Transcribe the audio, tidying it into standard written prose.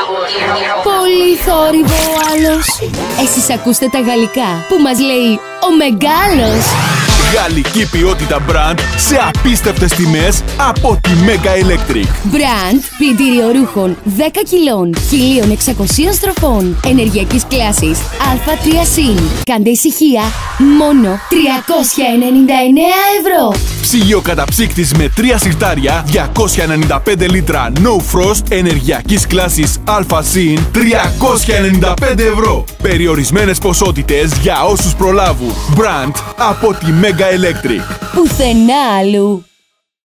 Πολύ θόρυβο ο άλλος. Εσείς ακούστε τα γαλλικά που μας λέει ο Μεγάλος. Γαλλική ποιότητα brand σε απίστευτες τιμές από τη Mega Electric. Brand πλυντήριο ρούχων 10 κιλών, 1.600 στροφών, ενεργειακής κλάσης Α3 συν. Κάντε ησυχία, μόνο 399 €. Ψυγείο καταψύκτης με 3 συρτάρια, 295 λίτρα No Frost, ενεργειακής κλάσης Α συν, 395 €. Περιορισμένες ποσότητες για όσους προλάβουν. Brand από τη Mega Electric. Πουθενά αλλού.